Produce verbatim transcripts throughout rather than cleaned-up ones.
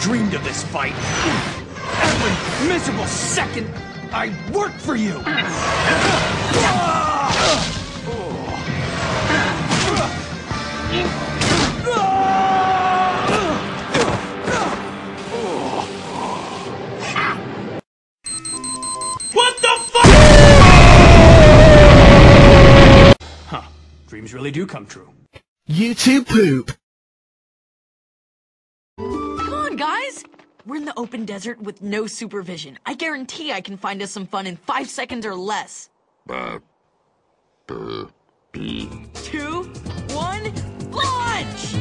dreamed of this fight. Every miserable second I worked for you. What the fuck? Huh. Dreams really do come true. You two poop. Come on, guys! We're in the open desert with no supervision. I guarantee I can find us some fun in five seconds or less. Uh, uh, Two, one, launch!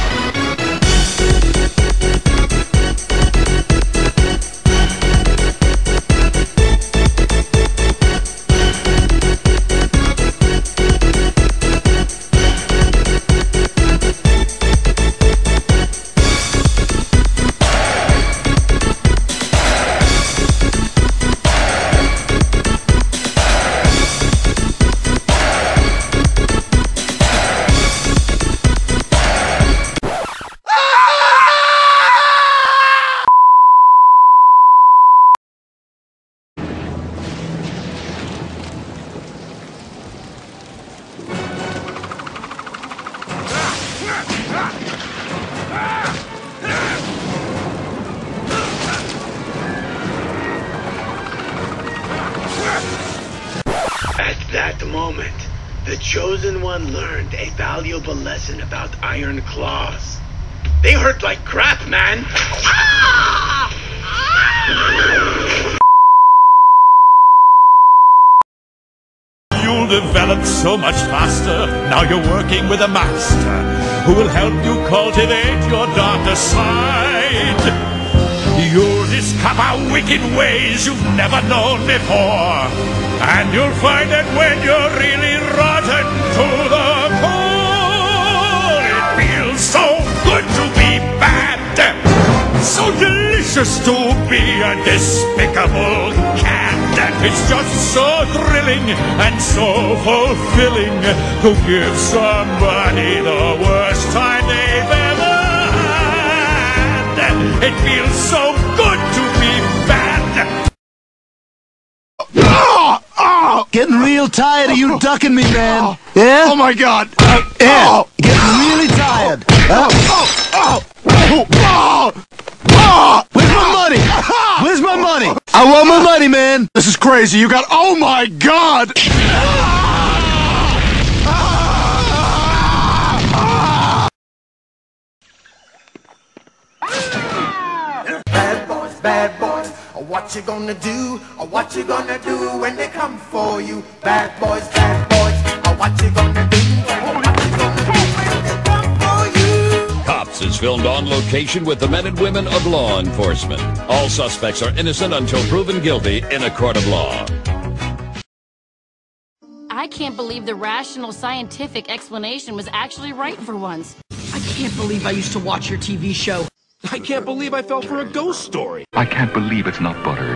At that moment, the Chosen One learned a valuable lesson about iron claws. They hurt like crap, man! You'll develop so much faster. Now you're working with a master who will help you cultivate your darker side. You'll discover wicked ways you've never known before. And you'll find that when you're really rotten to the core, it feels so good to be bad. So delicious to be a despicable cat. It's just so thrilling and so fulfilling to give somebody the worst time they've ever had. It feels so good to be bad. Oh, oh, getting real tired of you ducking me, man. Yeah? Oh my God! Uh, yeah, getting really tired. Uh, Oh! Oh! Oh! Oh! Oh! Where's my money? Where's my money? I want my money, man. This is crazy. You got. Oh my God! Bad boys, bad boys, what you gonna do? What you gonna do when they come for you? Bad boys, bad boys, what you gonna do? What you gonna do when they come for you? Cops is filmed on location with the men and women of law enforcement. All suspects are innocent until proven guilty in a court of law. I can't believe the rational scientific explanation was actually right for once. I can't believe I used to watch your T V show. I can't believe I fell for a ghost story. I can't believe it's not butter.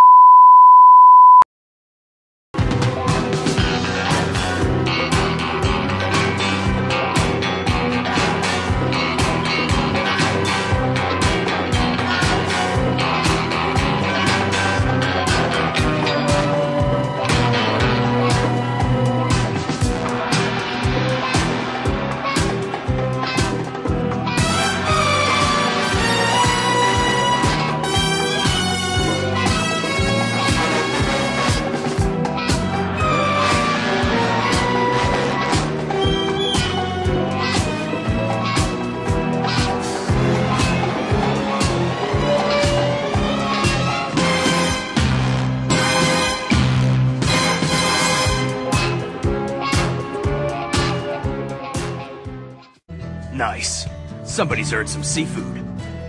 Nice. Somebody's earned some seafood.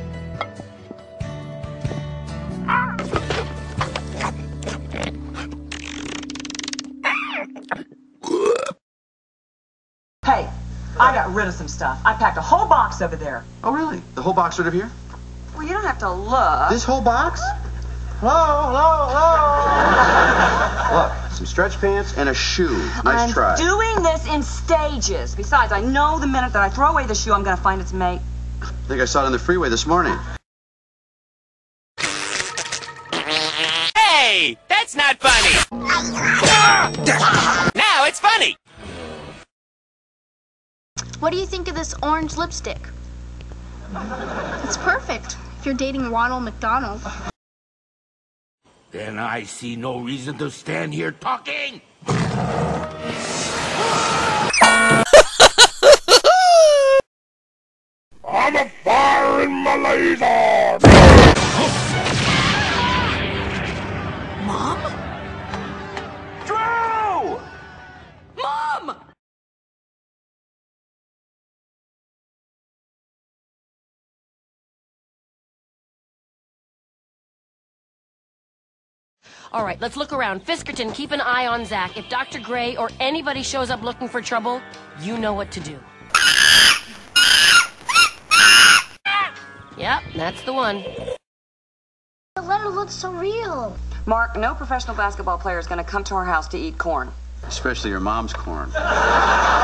Hey, I got rid of some stuff. I packed a whole box over there. Oh, really? The whole box right over here? Well, you don't have to look. This whole box? Hello, hello, hello. Look, some stretch pants and a shoe. Nice I'm try. doing this in stages. Besides, I know the minute that I throw away the shoe, I'm going to find its mate. I think I saw it on the freeway this morning. funny! That's not funny! Now it's funny! What do you think of this orange lipstick? It's perfect if you're dating Ronald McDonald. Then I see no reason to stand here talking. I'm a fire in my laser! Mom? Drew! Mom! All right, let's look around. Fiskerton, keep an eye on Zach. If Doctor Gray or anybody shows up looking for trouble, you know what to do. Yep, that's the one. The letter looks so real. Mark, no professional basketball player is going to come to our house to eat corn. Especially your mom's corn.